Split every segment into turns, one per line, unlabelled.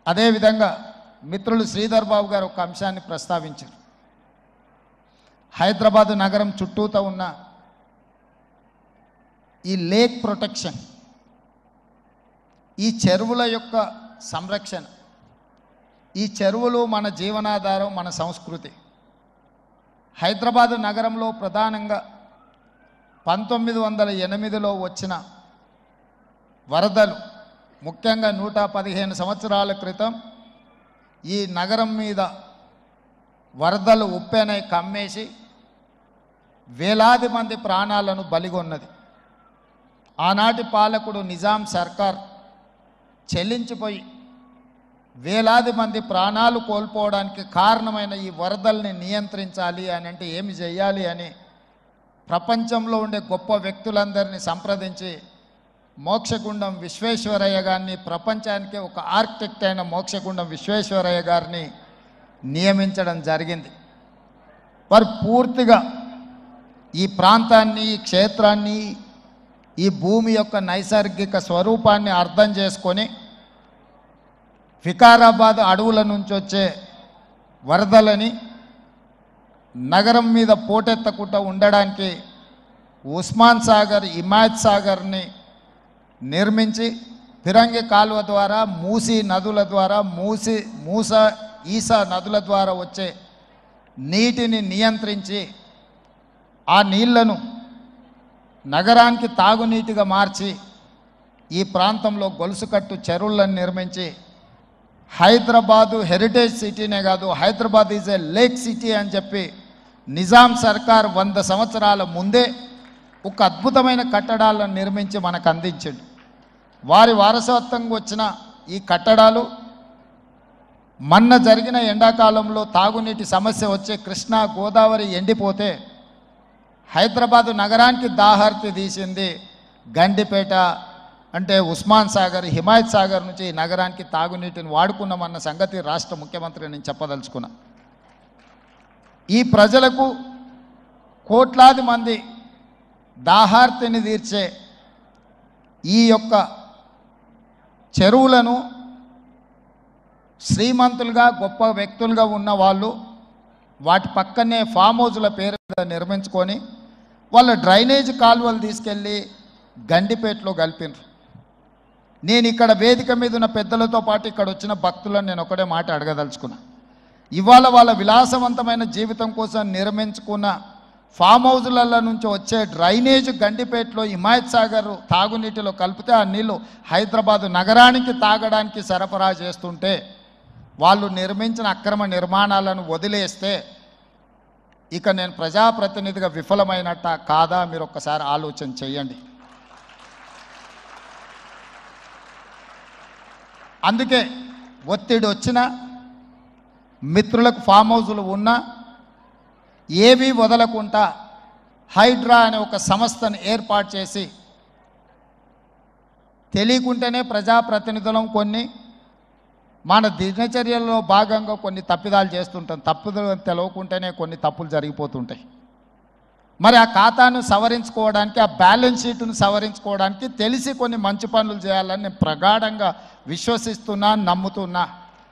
అదేవిధంగా మిత్రులు శ్రీధర్ బాబు గారు ఒక అంశాన్ని ప్రస్తావించారు. హైదరాబాదు నగరం చుట్టూతో ఉన్న ఈ లేక్ ప్రొటెక్షన్, ఈ చెరువుల యొక్క సంరక్షణ, ఈ చెరువులు మన జీవనాధారం, మన సంస్కృతి. హైదరాబాదు నగరంలో ప్రధానంగా 1908లో వచ్చిన వరదలు, ముఖ్యంగా 115 సంవత్సరాల క్రితం ఈ నగరం మీద వరదలు ఉప్పెనై కమ్మేసి వేలాది మంది ప్రాణాలను బలిగొన్నది. ఆనాటి పాలకుడు నిజాం సర్కార్ చెల్లించిపోయి వేలాది మంది ప్రాణాలు కోల్పోవడానికి కారణమైన ఈ వరదల్ని నియంత్రించాలి అని అంటే ఏమి చేయాలి అని ప్రపంచంలో ఉండే గొప్ప వ్యక్తులందరినీ సంప్రదించి మోక్షగుండం విశ్వేశ్వరయ్య గారిని, ప్రపంచానికే ఒక ఆర్కిటెక్ట్ అయిన మోక్షగుండం విశ్వేశ్వరయ్య గారిని నియమించడం జరిగింది. వారు పూర్తిగా ఈ ప్రాంతాన్ని, ఈ క్షేత్రాన్ని, ఈ భూమి యొక్క నైసర్గిక స్వరూపాన్ని అర్థం చేసుకొని వికారాబాద్ అడవుల నుంచి వచ్చే వరదలని నగరం మీద పోటెత్తకుండా ఉండడానికి ఉస్మాన్ సాగర్, హిమాయత్ సాగర్ని నిర్మించి ఫిరంగి కాలువ ద్వారా, మూసీ నదుల ద్వారా, ఈసా నదుల ద్వారా వచ్చే నీటిని నియంత్రించి ఆ నీళ్లను నగరానికి తాగునీటిగా మార్చి ఈ ప్రాంతంలో గొలుసుకట్టు చెరువులను నిర్మించి హైదరాబాదు హెరిటేజ్ సిటీనే కాదు, Hyderabad is a lake city అని చెప్పి నిజాం సర్కార్ 100 సంవత్సరాల ముందే ఒక అద్భుతమైన కట్టడాలను నిర్మించి మనకు అందించాడు. వారి వారసత్వంగా వచ్చిన ఈ కట్టడాలు మొన్న జరిగిన ఎండాకాలంలో తాగునీటి సమస్య వచ్చే కృష్ణా, గోదావరి ఎండిపోతే హైదరాబాదు నగరానికి దాహార్తి తీసింది గండిపేట, అంటే ఉస్మాన్ సాగర్, హిమాయత్ సాగర్ నుంచి ఈ నగరానికి తాగునీటిని వాడుకున్నామన్న సంగతి రాష్ట్ర ముఖ్యమంత్రి నేను చెప్పదలుచుకున్నా. ఈ ప్రజలకు, కోట్లాది మంది దాహార్తిని తీర్చే ఈ యొక్క చెరువులను శ్రీమంతులుగా, గొప్ప వ్యక్తులుగా ఉన్న వాళ్ళు వాటి పక్కనే ఫామ్ హౌజ్ల పేరు మీద నిర్మించుకొని వాళ్ళ డ్రైనేజ్ కాలువలు తీసుకెళ్ళి గండిపేటలో కలిపినారు. నేను ఇక్కడ వేదిక మీద ఉన్న పెద్దలతో పాటు ఇక్కడ వచ్చిన భక్తులను నేను ఒకటే మాట అడగదలుచుకున్నా. ఇవాళ వాళ్ళ విలాసవంతమైన జీవితం కోసం నిర్మించుకున్న ఫామ్ హౌజ్ల నుంచి వచ్చే డ్రైనేజ్ గండిపేటలో హిమాయత్ సాగర్ తాగునీటిలో కలిపితే ఆ నీళ్ళు హైదరాబాదు నగరానికి తాగడానికి సరఫరా చేస్తుంటే వాళ్ళు నిర్మించిన అక్రమ నిర్మాణాలను వదిలేస్తే ఇక నేను ప్రజాప్రతినిధిగా విఫలమైనట్ట కాదా మీరు ఒక్కసారి ఆలోచన చేయండి. అందుకే ఒత్తిడి వచ్చినా, మిత్రులకు ఫామ్ హౌజులు ఉన్నా ఏవి వదలకుండా హైడ్రా అనే ఒక సంస్థను ఏర్పాటు చేసి తెలియకుంటేనే ప్రజాప్రతినిధులం కొన్ని మన దినచర్యల్లో భాగంగా కొన్ని తప్పిదాలు చేస్తుంటాం. తప్పులు తెలవకుంటేనే కొన్ని తప్పులు జరిగిపోతుంటాయి. మరి ఆ ఖాతాను సవరించుకోవడానికి, ఆ బ్యాలెన్స్ షీట్ను సవరించుకోవడానికి తెలిసి కొన్ని మంచి పనులు చేయాలని నేను ప్రగాఢంగా విశ్వసిస్తున్నా, నమ్ముతున్నా.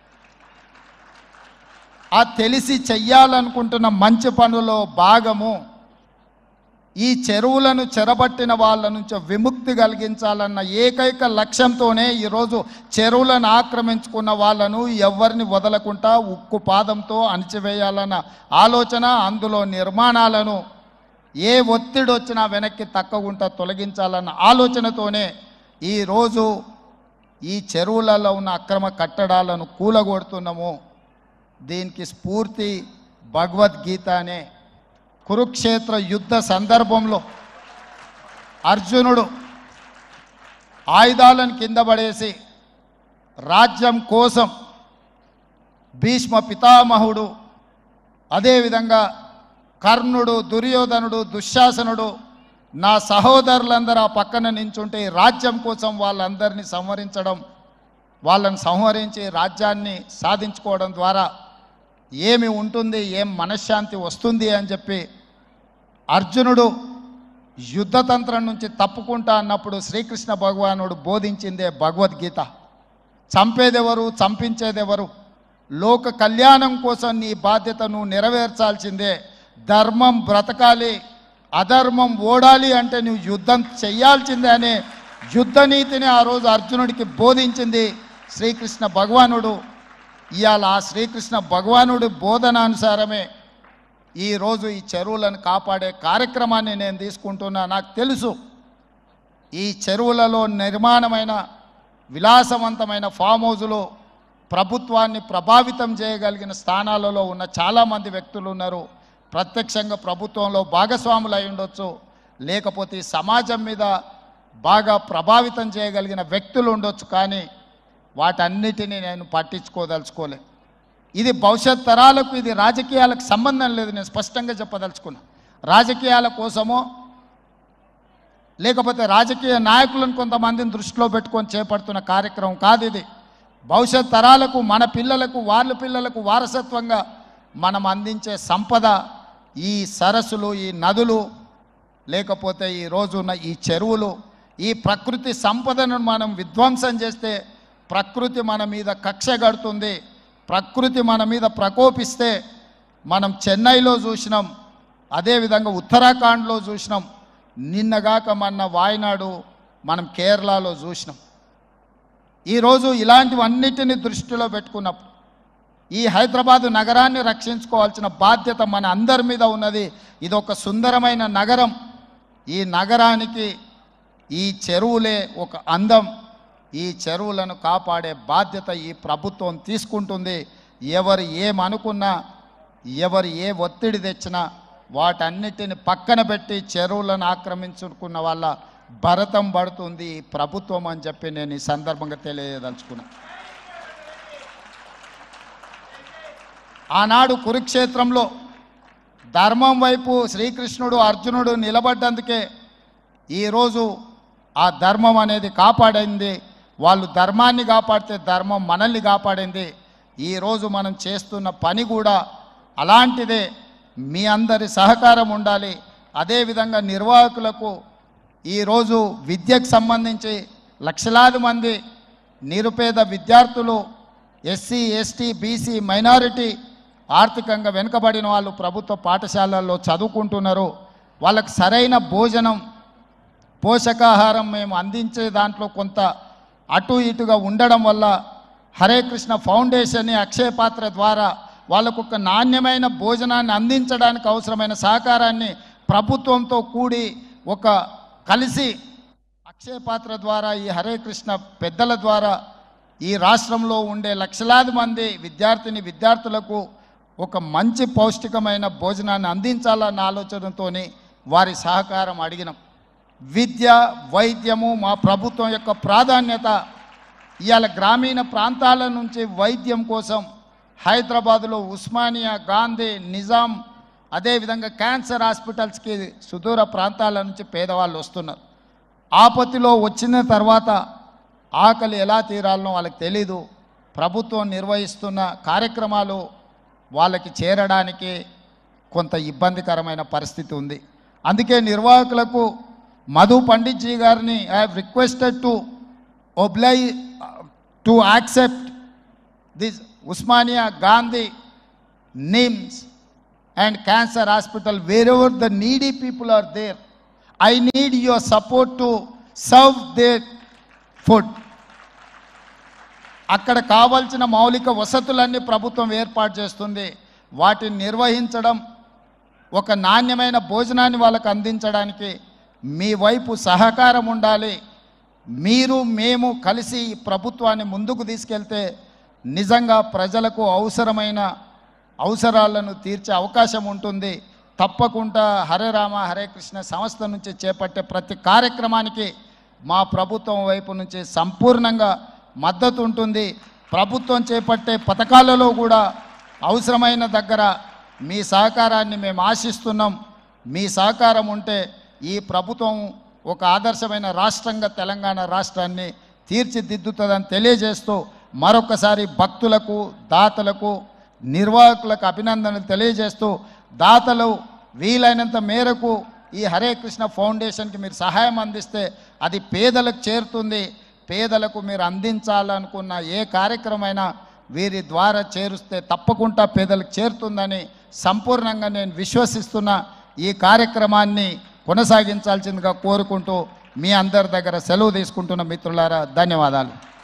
ఆ తెలిసి చెయ్యాలనుకుంటున్న మంచి పనులో భాగము ఈ చెరువులను చెరబట్టిన వాళ్ళ నుంచి విముక్తి కలిగించాలన్న ఏకైక లక్ష్యంతోనే ఈరోజు చెరువులను ఆక్రమించుకున్న వాళ్ళను ఎవరిని వదలకుండా ఉక్కు పాదంతో అణిచివేయాలన్న ఆలోచన, అందులో నిర్మాణాలను ఏ ఒత్తిడి వచ్చినా వెనక్కి తక్కకుండా తొలగించాలన్న ఆలోచనతోనే ఈరోజు ఈ చెరువులలో ఉన్న అక్రమ కట్టడాలను కూలగొడుతున్నాము. దీనికి స్ఫూర్తి భగవద్గీత అనే కురుక్షేత్ర యుద్ధ సందర్భంలో అర్జునుడు ఆయుధాలను కింద పడేసి రాజ్యం కోసం భీష్మ పితామహుడు, అదేవిధంగా కర్ణుడు, దుర్యోధనుడు, దుశ్శాసనుడు, నా సహోదరులందరూ ఆ పక్కన నించుంటే రాజ్యం కోసం వాళ్ళందరినీ సంహరించడం, వాళ్ళని సంహరించి రాజ్యాన్ని సాధించుకోవడం ద్వారా ఏమి ఉంటుంది, ఏం మనశ్శాంతి వస్తుంది అని చెప్పి అర్జునుడు యుద్ధతంత్రం నుంచి తప్పుకుంటా అన్నప్పుడు శ్రీకృష్ణ భగవానుడు బోధించిందే భగవద్గీత. చంపేదెవరు, చంపించేదెవరు? లోక కళ్యాణం కోసం నీ బాధ్యతను నెరవేర్చాల్సిందే. ధర్మం బ్రతకాలి, అధర్మం ఓడాలి అంటే నువ్వు యుద్ధం చెయ్యాల్సిందే అనే యుద్ధ నీతిని ఆ రోజు అర్జునుడికి బోధించింది శ్రీకృష్ణ భగవానుడు. ఇవాళ ఆ శ్రీకృష్ణ భగవానుడి బోధనానుసారమే ఈరోజు ఈ చెరువులను కాపాడే కార్యక్రమాన్ని నేను తీసుకుంటున్నా. నాకు తెలుసు ఈ చెరువులలో నిర్మాణమైన విలాసవంతమైన ఫామ్ హౌజులు ప్రభుత్వాన్ని ప్రభావితం చేయగలిగిన స్థానాలలో ఉన్న చాలామంది వ్యక్తులు ఉన్నారు. ప్రత్యక్షంగా ప్రభుత్వంలో భాగస్వాములు అయి ఉండొచ్చు, లేకపోతే ఈ సమాజం మీద బాగా ప్రభావితం చేయగలిగిన వ్యక్తులు ఉండొచ్చు. కానీ వాటన్నిటినీ నేను పట్టించుకోదలుచుకోలే. ఇది భవిష్యత్ తరాలకు, ఇది రాజకీయాలకు సంబంధం లేదు. నేను స్పష్టంగా చెప్పదలుచుకున్నా. రాజకీయాల కోసమో లేకపోతే రాజకీయ నాయకులను కొంతమందిని దృష్టిలో పెట్టుకొని చేపడుతున్న కార్యక్రమం కాదు ఇది. భవిష్యత్ తరాలకు, మన పిల్లలకు, వాళ్ళ పిల్లలకు వారసత్వంగా మనం అందించే సంపద ఈ సరస్సులు, ఈ నదులు, లేకపోతే ఈ రోజున్న ఈ చెరువులు. ఈ ప్రకృతి సంపదను మనం విధ్వంసం చేస్తే ప్రకృతి మన మీద కక్ష కడుతుంది. ప్రకృతి మన మీద ప్రకోపిస్తే మనం చెన్నైలో చూసినాం, అదేవిధంగా ఉత్తరాఖండ్లో చూసినాం, నిన్నగాక మొన్న వాయనాడు మనం కేరళలో చూసినాం. ఈరోజు ఇలాంటివన్నిటిని దృష్టిలో పెట్టుకున్నప్పుడు ఈ హైదరాబాదు నగరాన్ని రక్షించుకోవాల్సిన బాధ్యత మన అందరి మీద ఉన్నది. ఇది ఒక సుందరమైన నగరం. ఈ నగరానికి ఈ చెరువులే ఒక అందం. ఈ చెరువులను కాపాడే బాధ్యత ఈ ప్రభుత్వం తీసుకుంటుంది. ఎవరు ఏమనుకున్నా, ఎవరు ఏ ఒత్తిడి తెచ్చినా వాటన్నిటిని పక్కన పెట్టి చెరువులను ఆక్రమించుకున్న వాళ్ళ భరతం పడుతుంది ఈ ప్రభుత్వం అని చెప్పి నేను ఈ సందర్భంగా తెలియదలుచుకున్నా. ఆనాడు కురుక్షేత్రంలో ధర్మం వైపు శ్రీకృష్ణుడు, అర్జునుడు నిలబడ్డందుకే ఈరోజు ఆ ధర్మం అనేది కాపాడింది. వాళ్ళు ధర్మాన్ని కాపాడితే ధర్మం మనల్ని కాపాడింది. ఈరోజు మనం చేస్తున్న పని కూడా అలాంటిదే. మీ అందరి సహకారం ఉండాలి. అదేవిధంగా నిర్వాహకులకు ఈరోజు విద్యకు సంబంధించి లక్షలాది మంది నిరుపేద విద్యార్థులు, ఎస్సీ, ఎస్టీ, బీసీ, మైనారిటీ, ఆర్థికంగా వెనుకబడిన వాళ్ళు ప్రభుత్వ పాఠశాలల్లో చదువుకుంటున్నారు. వాళ్ళకు సరైన భోజనం, పోషకాహారం మేము అందించే దాంట్లో కొంత అటు ఇటుగా ఉండడం వల్ల హరే కృష్ణ ఫౌండేషన్, అక్షయ పాత్ర ద్వారా వాళ్ళకు ఒక నాణ్యమైన భోజనాన్ని అందించడానికి అవసరమైన సహకారాన్ని ప్రభుత్వంతో కూడి ఒక కలిసి అక్షయ పాత్ర ద్వారా, ఈ హరే కృష్ణ పెద్దల ద్వారా ఈ రాష్ట్రంలో ఉండే లక్షలాది మంది విద్యార్థులకు ఒక మంచి పౌష్టికమైన భోజనాన్ని అందించాలన్న ఆలోచనతో వారి సహకారం అడిగినాం. విద్య, వైద్యము మా ప్రభుత్వం యొక్క ప్రాధాన్యత. ఇవాళ గ్రామీణ ప్రాంతాల నుంచి వైద్యం కోసం హైదరాబాదులో ఉస్మానియా, గాంధీ, నిజాం, అదేవిధంగా క్యాన్సర్ హాస్పిటల్స్కి సుదూర ప్రాంతాల నుంచి పేదవాళ్ళు వస్తున్నారు. ఆపత్తిలో వచ్చిన తర్వాత ఆకలి ఎలా తీరాలనో వాళ్ళకి తెలీదు. ప్రభుత్వం నిర్వహిస్తున్న కార్యక్రమాలు వాళ్ళకి చేరడానికి కొంత ఇబ్బందికరమైన పరిస్థితి ఉంది. అందుకే నిర్వాహకులకు మధు పండిట్ జీ గారిని I have requested to accept this Osmania, Gandhi, NIMS and cancer hospital, wherever the needy people are there. I need your support to serve their food. అక్కడ కావాల్సిన మౌలిక వసతులన్నీ ప్రభుత్వం ఏర్పాటు చేస్తుంది. వాటిని నిర్వహించడం, ఒక నాణ్యమైన భోజనాన్ని వాళ్ళకు అందించడానికి మీ వైపు సహకారం ఉండాలి. మీరు మేము కలిసి ఈ ప్రభుత్వాన్ని ముందుకు తీసుకెళ్తే నిజంగా ప్రజలకు అవసరాలను తీర్చే అవకాశం ఉంటుంది. తప్పకుండా హరే రామ హరే కృష్ణ సంస్థ నుంచి చేపట్టే ప్రతి కార్యక్రమానికి మా ప్రభుత్వం వైపు నుంచి సంపూర్ణంగా మద్దతు ఉంటుంది. ప్రభుత్వం చేపట్టే పథకాలలో కూడా అవసరమైన దగ్గర మీ సహకారాన్ని మేము ఆశిస్తున్నాం. మీ సహకారం ఉంటే ఈ ప్రభుత్వం ఒక ఆదర్శమైన రాష్ట్రంగా తెలంగాణ రాష్ట్రాన్ని తీర్చిదిద్దుతుందని తెలియజేస్తూ మరొకసారి భక్తులకు, దాతలకు, నిర్వాహకులకు అభినందనలు తెలియజేస్తూ, దాతలు వీలైనంత మేరకు ఈ హరే కృష్ణ ఫౌండేషన్కి మీరు సహాయం అందిస్తే అది పేదలకు చేరుతుంది. పేదలకు మీరు అందించాలనుకున్న ఏ కార్యక్రమైనా వీరి ద్వారా చేరుస్తే తప్పకుండా పేదలకు చేరుతుందని సంపూర్ణంగా నేను విశ్వసిస్తున్న ఈ కార్యక్రమాన్ని కొనసాగించాల్సిందిగా కోరుకుంటూ మీ అందరి దగ్గర సెలవు తీసుకుంటున్న మిత్రులారా ధన్యవాదాలు.